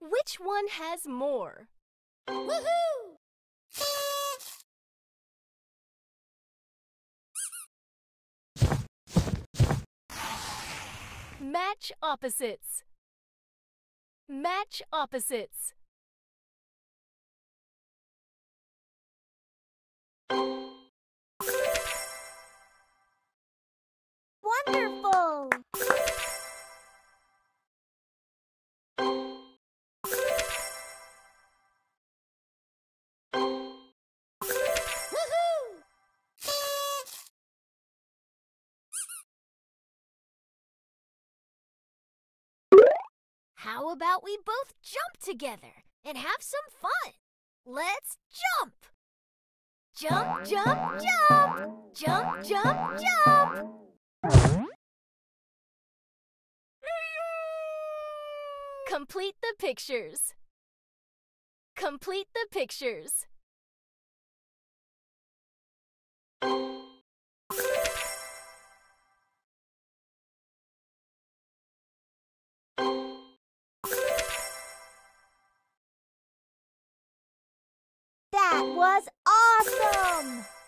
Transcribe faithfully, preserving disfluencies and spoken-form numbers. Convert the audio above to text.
Which one has more? Woohoo! Match opposites. Match opposites. Wonderful! How about we both jump together and have some fun? Let's jump! Jump, jump, jump! Jump, jump, jump! Complete the pictures. Complete the pictures. That was awesome!